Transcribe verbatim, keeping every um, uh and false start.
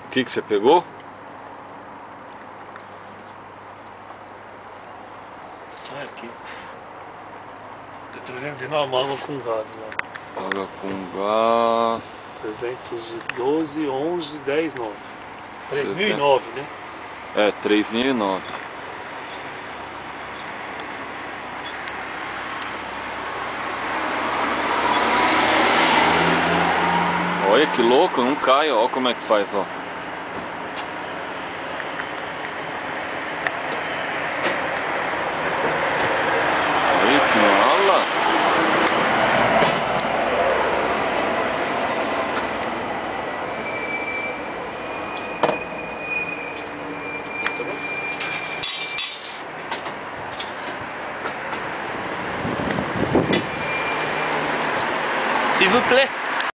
O que que você pegou? Ah, aqui. trezentos e nove água com gás lá. Água com gás. trezentos e doze, onze, dez, nove. três mil e nove, né? É, três mil e nove. Olha que louco, não cai, ó como é que faz, ó. Olha que mala. S'il vous plaît.